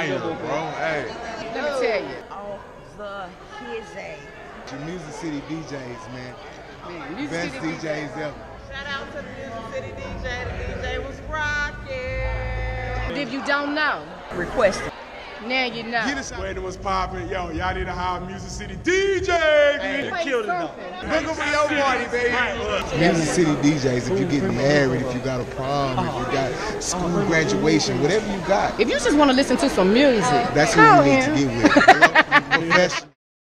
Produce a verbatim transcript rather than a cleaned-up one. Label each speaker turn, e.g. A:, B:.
A: Damn, bro. Hey.
B: Let me tell you.
C: Oh, the hizzy.
D: Your Music City D Js, man.
B: Man, Music
D: Best
B: City
D: D Js ever.
E: Shout out to the Music City D J. The D J was rocking.
B: If you don't know,
C: Request it.
B: now you know.
A: When it was popping, yo, y'all need to hire Music City D J, man.
B: Play
A: Killed it though.
B: something.
A: Look over your party, baby.
D: Music City D Js, if you getting married, if you got a prom, if you got school graduation, whatever you got.
B: If you just want to listen to some music,
D: That's
B: call
D: who you need
B: him.
D: to get with. Professional.